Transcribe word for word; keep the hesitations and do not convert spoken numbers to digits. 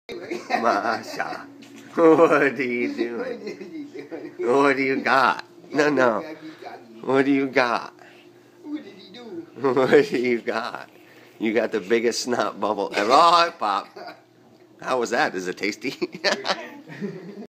Masha, what are you doing? What do you got? No, no. What do you got? What did he do? What do you got? You got the biggest snot bubble ever. Oh, it popped. How was that? Is it tasty?